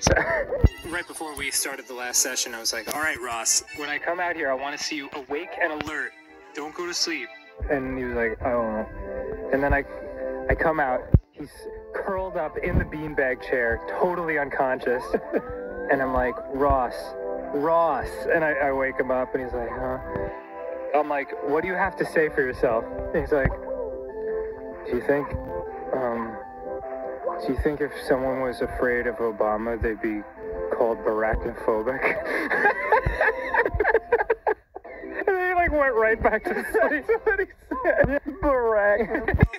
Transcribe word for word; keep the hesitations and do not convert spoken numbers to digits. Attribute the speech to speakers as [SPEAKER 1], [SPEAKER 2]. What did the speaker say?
[SPEAKER 1] So, right before we started the last session, I was like, all right, Ross, when I come out here, I want to see you awake and alert. Don't go to sleep. And he was like, oh. And then I, I come out. He's curled up in the beanbag chair, totally unconscious. And I'm like, Ross, Ross. And I, I wake him up, and he's like, huh? I'm like, what do you have to say for yourself? And he's like, do you think, um... do you think if someone was afraid of Obama, they'd be called Baracknophobic? And then he like went right back to sleep. That's what he said. Barack.